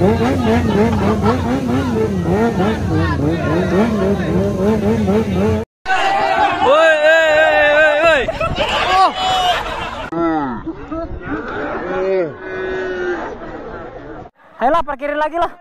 Woi, woi. Oh. Ayolah, parkirin lagi lah.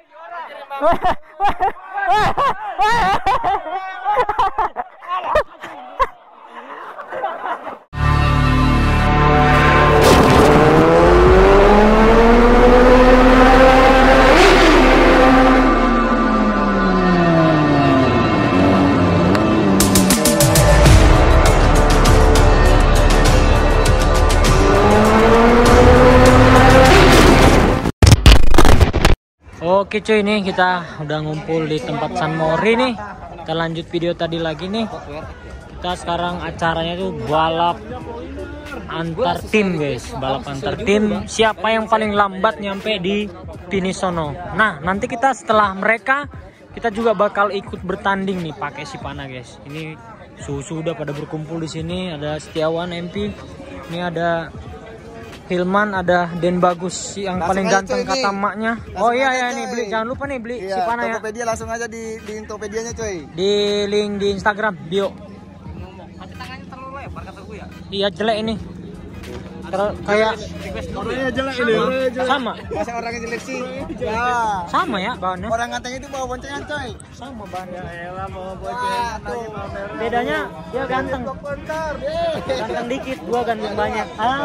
Oke cuy, nih kita udah ngumpul di tempat San Mori nih. Kita lanjut video tadi lagi nih. Kita sekarang acaranya tuh balap antar tim guys. Balap antar tim. Siapa yang paling lambat nyampe di finish sono. Nah nanti kita setelah mereka, kita juga bakal ikut bertanding nih pakai Sipana guys. Ini sudah pada berkumpul di sini. Ada Setiawan MP. Ini ada Hilman, ada Den Bagus yang langsung paling ganteng kata maknya. Oh iya ya, ini beli, jangan lupa nih beli Sipana ya. Tokopedia langsung aja di Tokopedianya coy. Di link di Instagram bio. Tapi tangannya terlalu lebar kata gue ya. Iya jelek ini. Kayak Orangnya jelek ini. sama. Masa orangnya jelek sih? Ya. Sama ya bahannya. Orang ganteng itu bawa boncengan coy. Sama bahannya. Elah bawa boncengan. Bedanya dia ganteng. Ganteng dikit, gua ganteng banyak.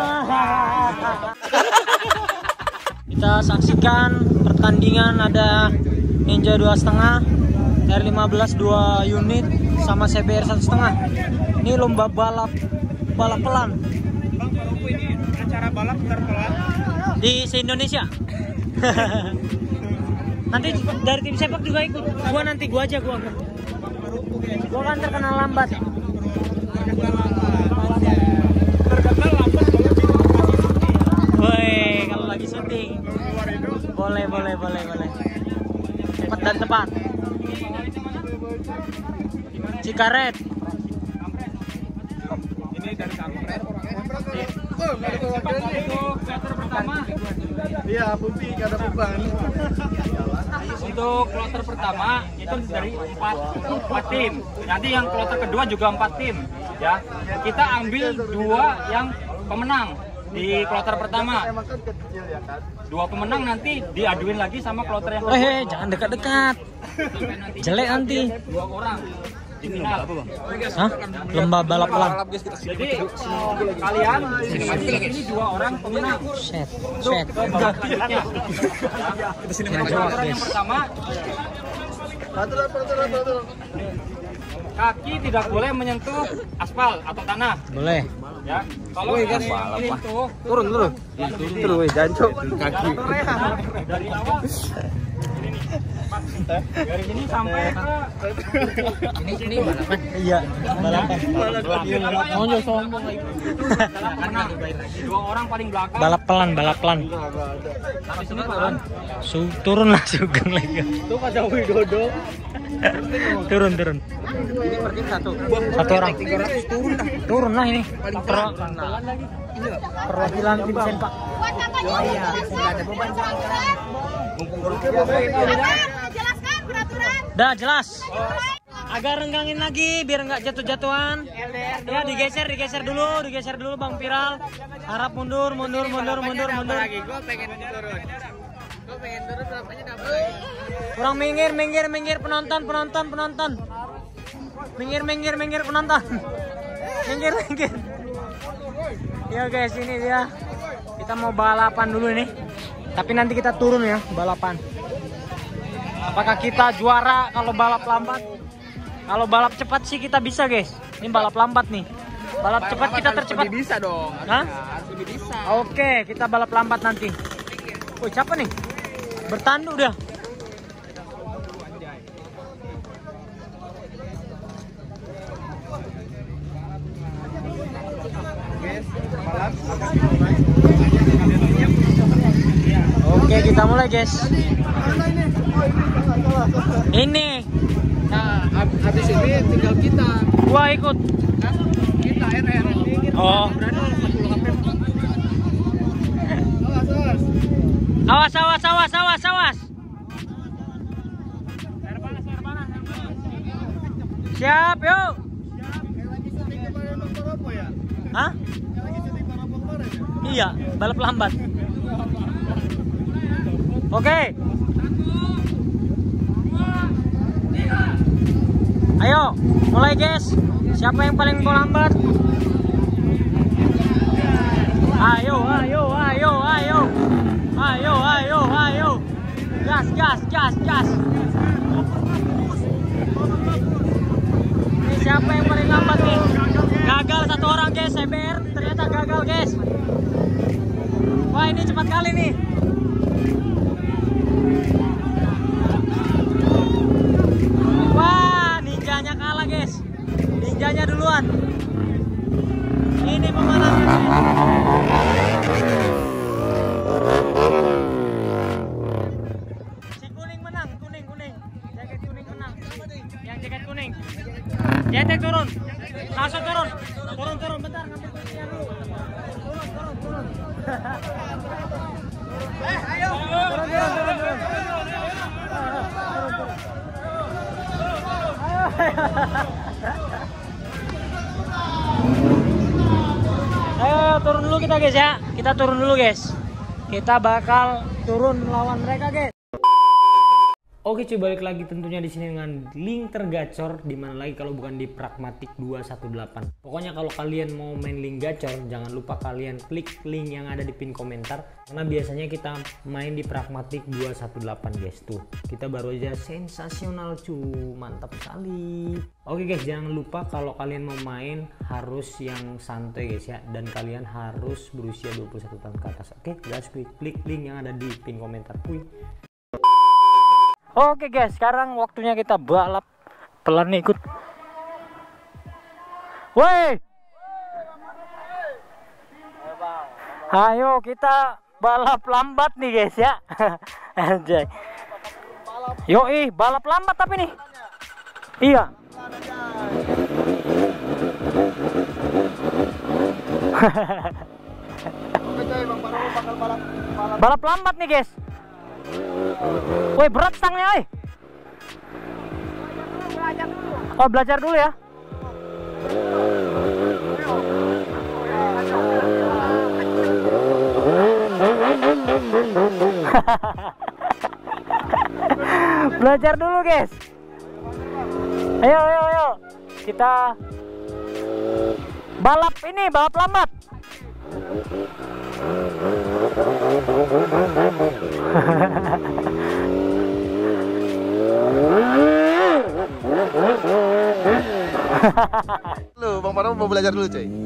Kita saksikan pertandingan, ada Ninja 2,5, R15 2 unit sama CBR 1,5. Ini lomba balap pelan. Bang, Paropo ini acara balap terpelan Di se-Indonesia. Nanti dari tim sepak juga ikut. Gua aja. Gua kan terkenal lambat. Woi, kalau lagi syuting. Boleh. Cepat dan tepat. Cikaret. ini dari Kampret. Kloter pertama. Iya, Pupi gak ada beban. Untuk kloter pertama itu dari 4 tim. Nanti yang kloter kedua juga 4 tim, ya. Kita ambil 2 yang pemenang di kloter pertama. 2 pemenang nanti diaduin lagi sama kloter yang kedua. Jangan dekat-dekat. Jelek nanti. 2 orang di final. Hah? Lomba balap pelan. Jadi kalian ini 2 orang pemenang. Set. Selanjutnya, kloter yang pertama, kaki tidak boleh menyentuh aspal atau tanah. Boleh. Ya, kalau menyentuh Turun, weh, jancok. Kaki. dari awal dari sini sampai ke Ini balapan. Iya, balapan. Sombong lagi. karena 2 orang paling belakang. Balap pelan. Habis ini pelan. Turun lah Sugeng lagi. Tuh pada Widodo. Turun. Ini per tim 1. Satu orang. 300 turun dah. Turun lah ini. Perwakilan Perwakilan tim Senpak. Oh iya, enggak ada beban sekarang. Jelaskan peraturan. Dah jelas. Agak renggangin lagi biar nggak jatuh-jatuhan. Ya digeser dulu Bang Viral. Harap mundur. Lagi gua pengen turun. Berapanya dapat? Kurang minggir penonton. Minggir penonton. Minggir. Ya guys, ini dia. Kita mau balapan dulu ini. Tapi nanti kita turun ya balapan. Apakah kita juara kalau balap lambat? Kalau balap cepat sih kita bisa guys. Ini balap lambat nih. Balap cepat kita tercepat. Lebih bisa dong. Hah? Lebih bisa. Oke, kita balap lambat nanti. Woi, siapa nih? Bertanduk dah. Oke, kita mulai guys. Ini. Nah, habis ini tinggal kita. Gua ikut. Kita RR. Oh. Awas. Siap, yuk. Hah? Iya, balap lambat. Oke. Ayo, mulai guys. Siapa yang paling mau lambat? Ayo. Gas. Ini siapa yang paling lambat nih? Gagal satu orang guys, CBR ternyata gagal guys. Wah, ini cepat kali nih. Wah, ninjanya kalah guys. Ninjanya duluan. Ini pemenangnya. Si kuning menang, kuning. Jaket kuning menang. Yang jaket kuning. Jaket turun. Langsung turun. Turun bentar, ngambil kuningnya dulu. Turun. Ayo. Turun. Ayo turun dulu kita guys ya. Kita turun dulu guys. Kita bakal turun melawan mereka guys. Oke cuy, balik lagi tentunya di sini dengan link tergacor, dimana lagi kalau bukan di Pragmatic 218. Pokoknya kalau kalian mau main link gacor, jangan lupa kalian klik link yang ada di pin komentar, karena biasanya kita main di Pragmatic 218 guys. Tuh, kita baru aja sensasional cuy, mantap sekali. Oke guys, jangan lupa kalau kalian mau main harus yang santai guys ya, dan kalian harus berusia 21 tahun ke atas. Oke guys, klik link yang ada di pin komentar. Oke guys, sekarang waktunya kita balap. Pelan nih, ikut. Woi. Ayo kita balap lambat nih guys ya. Anjay. Yoi, balap lambat tapi nih. Iya. Balap lambat nih guys. Woi, berat stangnya woi. Oh, belajar dulu ya. Belajar dulu guys. Ayo. Kita balap ini, balap lambat. Lu Bang Parno mau belajar dulu cuy.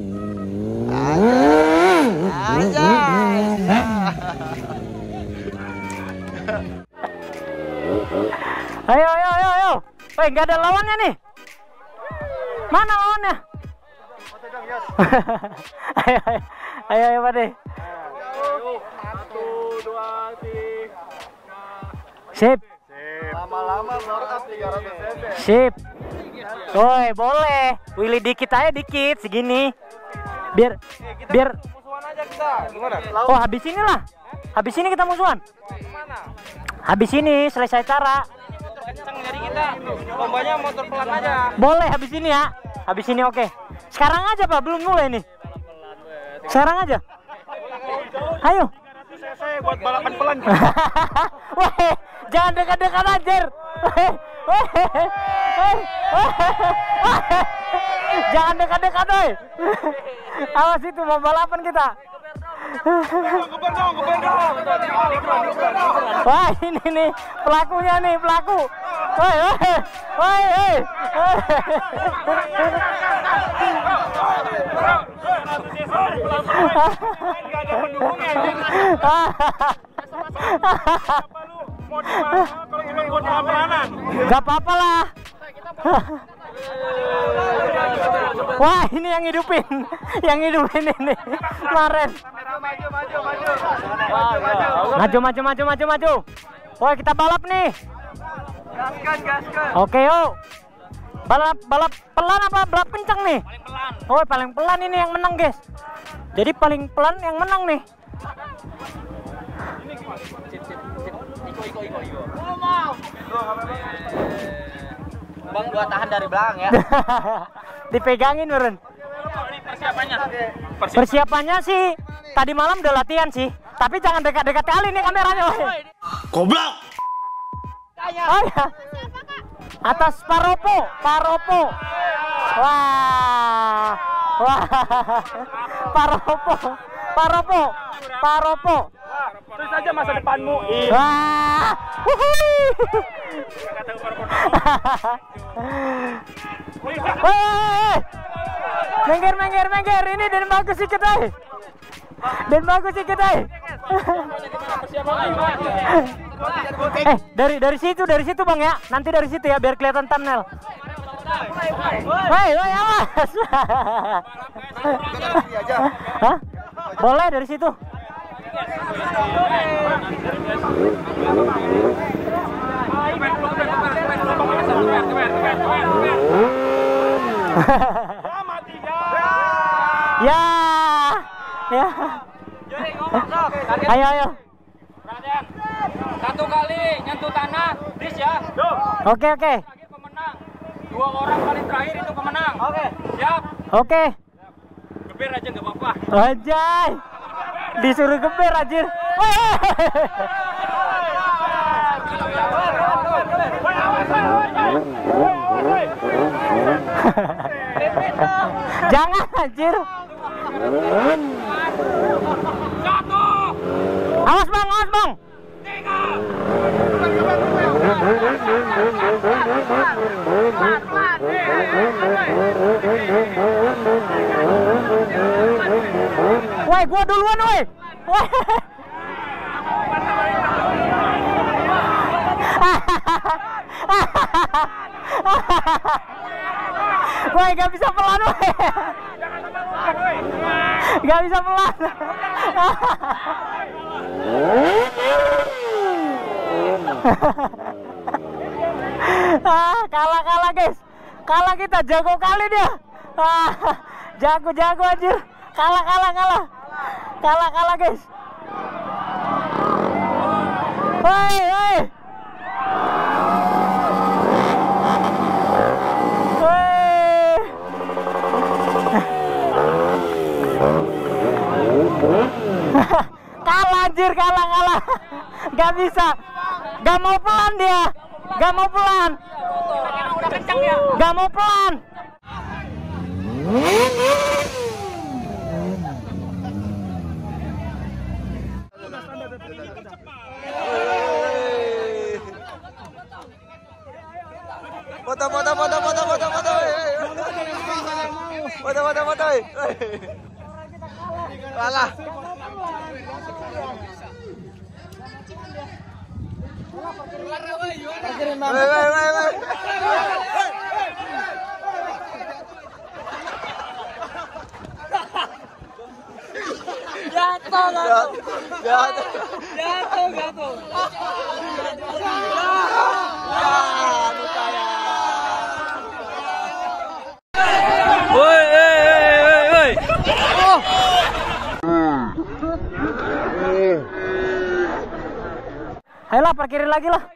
Ayo. Woi, nggak ada lawannya nih. Mana lawannya? Ayo Pak deh. 1, 2, 3. Sip. Lama-lama berat 300 cc. Sip. Woi, boleh. Willy dikit aja, dikit segini. Biar Musuhan aja kita. Gimana? Oh, habis inilah. Habis ini kita musuhan. Habis ini selesai cara. Kenceng jadi kita. Lombanya motor pelan aja. Boleh habis ini ya. Habis ini oke. Sekarang aja Pak, belum mulai nih. Sekarang aja. Ayo. Saya buat balapan pelan. Weh, jangan dekat-dekat anjir. Jangan dekat-dekat woi. Awas itu mau balapan kita. Wah, ini nih pelakunya nih, pelaku. Woi. Gak apa-apa lah. Wah, ini yang hidupin ini kemarin. Maju. Wah, kita balap nih. Gaskan. Oke, yuk. Balap pelan apa balap kencang nih? Paling pelan. Oh, paling pelan ini yang menang, guys. Jadi paling pelan yang menang nih. Iko. Bang gua tahan dari belakang ya. Dipegangin meren. Persiapannya sih tadi malam udah latihan sih, tapi jangan dekat-dekat kali nih kameranya. Goblok. Oh ya. Atas Paropo. Wah. Paropo. Terus aja masa depanmu. Wah. Mengger. Ini dan bagus sikit ay. Dari situ Bang ya. Nanti dari situ ya biar kelihatan thumbnail. Woi, awas. Hah? Boleh dari situ. Ya. Ayo. Perhatian. 1 kali nyentuh tanah, bis ya. Oke. Pemenang. 2 orang paling terakhir itu pemenang. Oke. Siap. Oke. Geber aja nggak apa-apa. Anjay. Disuruh geber anjir. Jangan anjir. Awas bang. Woi, gua duluan woi. Woi, gak bisa pelan woi. Gak bisa pelan. Kalah guys. Kalah kita, jago kali dia. Jago anjir. Kalah guys. Woi. Kalah anjir, kalah. Gak bisa. Gak mau pelan dia. Gak mau pelan. Foto. Kalah. Jatuh. Woi. Ayolah, parkirin lagi lah.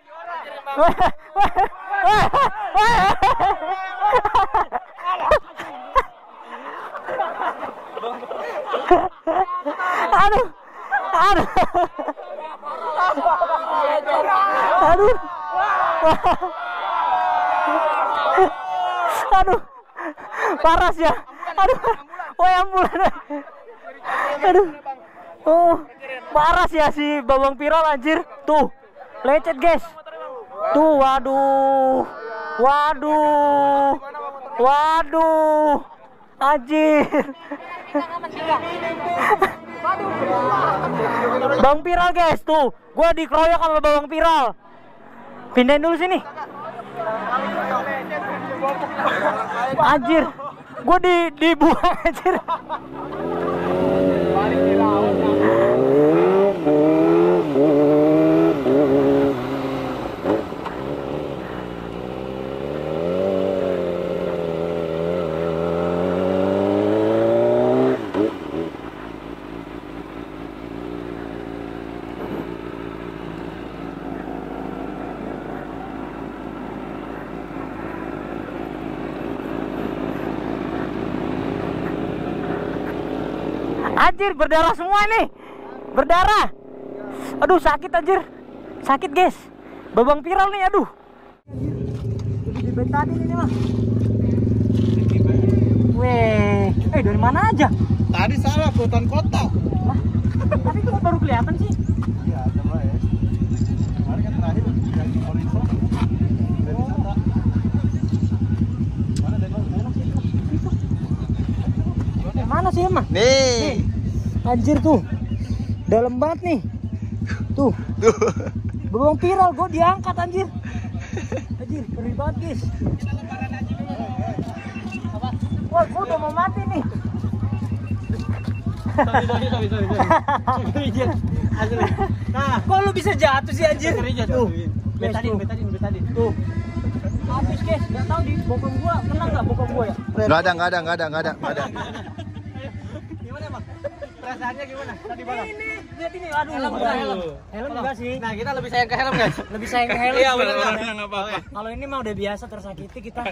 Aduh, paras ya. Woi ambulan. Paras ya si Bawang Viral anjir. Tuh, lecet guys. Tuh, waduh. Anjir. Bawang Viral guys, tuh. Gua dikeroyok sama Bawang Viral. Pindahin dulu sini. Anjir. Gua dibuang anjir. anjir, berdarah semua nih. Berdarah. Aduh, sakit anjir. Sakit, guys. Babang viral nih, aduh. Lebih tadi ini mah. Weh, dari mana aja? Tadi salah hutan kota. Lah, tapi kok baru kelihatan sih? Iya, coba ya. Kemarin kan terakhir yang di Morinso. Udah wisata. Mana dan Mana sih emang? Nih. Anjir tuh. Dalam banget nih. Tuh. Babang viral, gue diangkat anjir. Anjir, ngeri banget, guys. Wah, gue udah mau mati nih. Sorry. Nah, kok lu bisa jatuh sih anjir? Tuh. Betadin. Tuh. Habis, guys. Gak tau di bokong gua, kena nggak bokong gua ya? Enggak ada. Gimana, Bang? Perasaannya gimana? Tadi malam. Ini, lihat ini. Aduh, helm juga sih. Nah, kita lebih sayang ke helm, guys. Lebih sayang ke helm. Iya, benar. Enggak apa-apa. Kalau ini mah udah biasa tersakiti kita.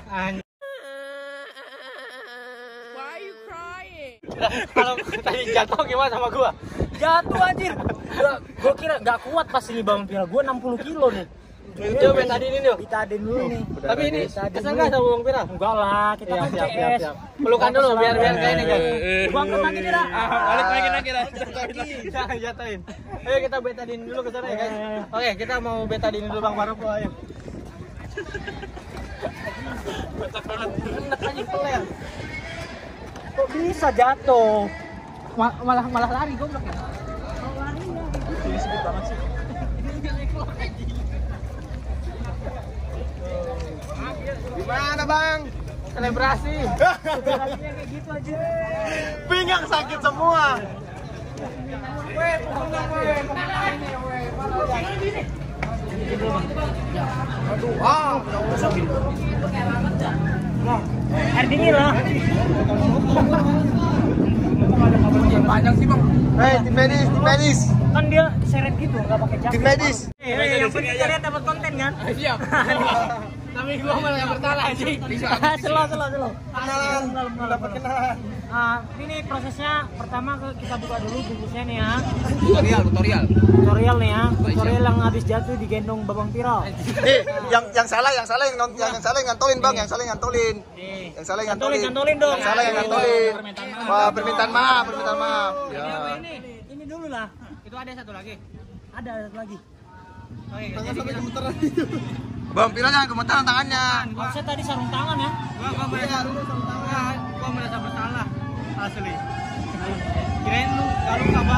Kalau tadi jatuh gimana sama gua? Jatuh anjir. Gua kira gak kuat pas ini Bang Viral. Gua 60 kilo nih. Coba betadin ini, yuk. Betadin dulu nih. Tapi ini Betadin kesel dulu. nggak sama Bang Viral? Enggak lah, kita kan CS. Pelukan dulu biar kayak ini, guys. Bang lagi tidak? Balik lagi dah. Jangan jatuhin. Ayo kita betadin dulu ke sana ya, guys. Oke, kita mau betadin dulu Bang Farouk, ayo. Enak aja peler. Kok bisa jatuh? Malah lari goblok ya. Gimana, Bang? Selebrasi. Selebrasinya kayak gitu aja. Pinggang sakit semua. Air dingin lah. Panjang sih, Bang. Tim medis. Kan dia seret gitu, nggak pakai jaket. Tim medis. Yang penting kalian dapat konten kan? Siap. Tapi gua malah yang bersalah anjing. Selo. Kenalan. Dapat kenalan. Ini prosesnya pertama kita buka dulu bungkusnya nih ya. Tutorial. Tutorial nih ya. Tutorial yang habis jatuh digendong Babang Viral. Yang salah yang ngantolin, Bang, yang salah ngantolin. Yang salah ngantolin. Ngantolin dong. Yang salah yang ngantolin. Wah, permintaan maaf. Ya. Ini dulu lah. Itu ada satu lagi. Ada satu lagi. Oke, Jangan sampai gemeteran itu. Bang, Viral jangan gemeteran tangannya. Harusnya tadi sarung tangan ya. Gua merasa bersalah asli. Kirain lu kalau apa?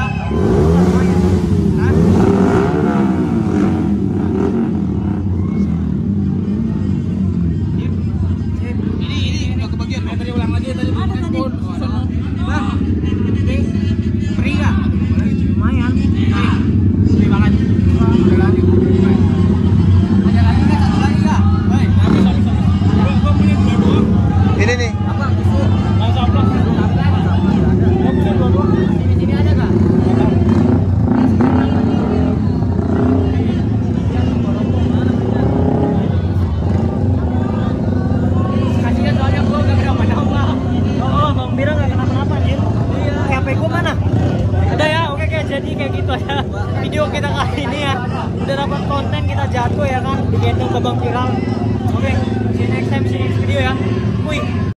Ini nggak kebagian. Tadi ulang lagi tadi. Bang, ini free nggak? Lumayan. Free banget. Ada lagi nggak? Satu lagi nggak? Baik. Gua punya dua doang. Ini nih. Apa? Tusuk. Sini ada nggak? Kasihan soalnya gua nggak kenapa-napa. Oh, Bang Viral nggak kenapa-napa anjir. Iya. HP gua mana? Udah ya, oke jadi kayak gitu aja video kita kali ini ya. Udah dapat konten, kita jatuh ya kan, digendong ke Bang Viral. Oke, see you next time, see you next video ya. Wih.